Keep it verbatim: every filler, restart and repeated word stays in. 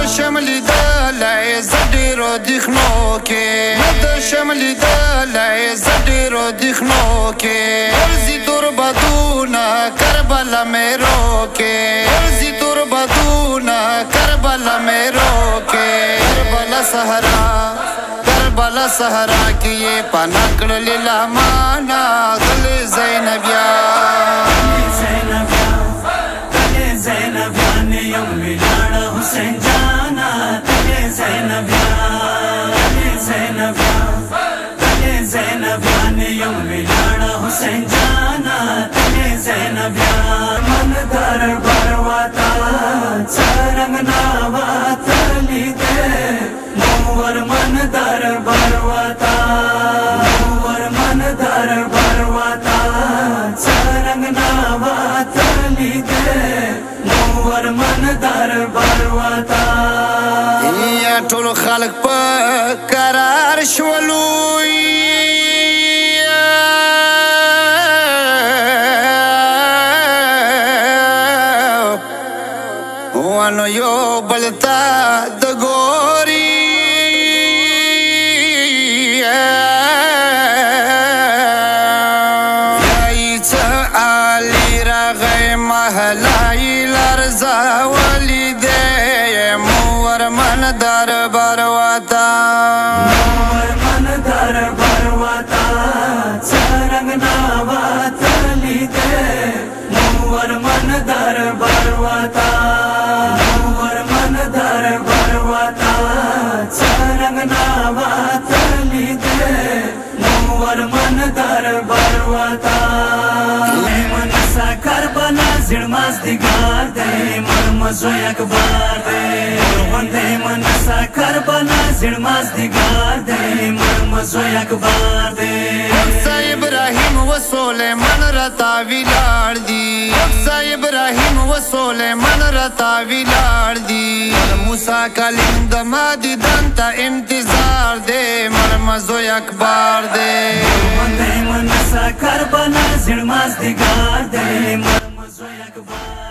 شملی دلای زډیرو دیخنو کې د شملی دلای زډیرو دیخنو کې ورزي تور بدونا کربلا میرو کې ورزي تور بدونا کربلا میرو کې کربلا صحرا کربلا صحرا کې پنکړ لیلا مانا غل زینبیا زینبیا نے یم ویلاړه حسین جانا تله زینبیا تله زینبیا تله زینبیا نے یم ویلاړه حسین جانا تله زینبیا من دربار واتا څرنګ نا واتا لیدې نور من دربار واتا نور من دربار واتا څرنګ نا واتا لیدې ورمن دربار وتا یا ټول خلق په قرار شولوي وانو یو بلتا د ګوري محلای لرزا ولیده مور من دربار واتا مور من دربار واتا څرنګ نا واتا لیده مور من دربار واتا مور من دربار واتا څرنګ نا واتا لیده مور من دربار واتا کربلا زړ مازدیګار دی مرمزو اکبار دی وندې منسا کربلا زړ مازدیګار دی مرمزو اکبار دی صاحب ابراهیم و سلیمان رتا ویلاړ دی صاحب ابراهیم و سلیمان رتا ویلاړ دی موسی کلیم د مادي دنت انتظار دی مرمزو اکبار دی وندې منسا کربلا زړ مازدیګار دی مرمزو اکبار